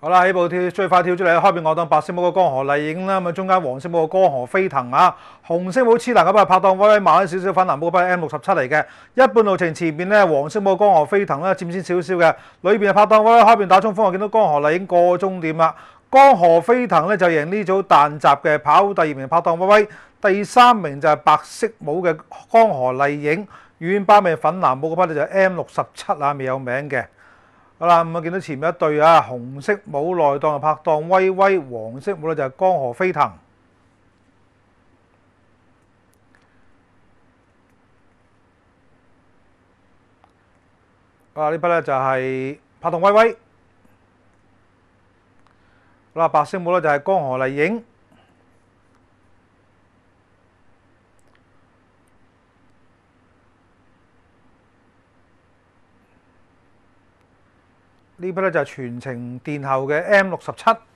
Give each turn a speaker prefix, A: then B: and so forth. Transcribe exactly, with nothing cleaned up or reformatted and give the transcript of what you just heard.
A: 好啦，起步跳最快跳出嚟，開邊我當白色帽嘅江河麗影啦，咁啊中間黃色帽嘅江河飛騰啊，紅色帽黐欄咁啊拍檔威威慢少少，粉藍帽嘅 M 六十七嚟嘅，一半路程前邊咧黃色帽嘅江河飛騰啦，佔先少少嘅，裏邊係拍檔威威，開邊打衝鋒，我見到江河麗影過終點啦，江河飛騰咧就贏呢組彈閘嘅，跑第二名拍檔威威，第三名就係白色帽嘅江河麗影，遠八名粉藍帽嗰匹就係 M 六十七啊，未有名嘅。好啦，咁啊見到前面一對啊，紅色帽內檔就拍檔威威，黃色帽咧就係江河飛騰。啊呢匹咧就係拍檔威威。好啦，白色帽咧就係江河麗影。呢匹咧就係全程殿後嘅 M 六十七。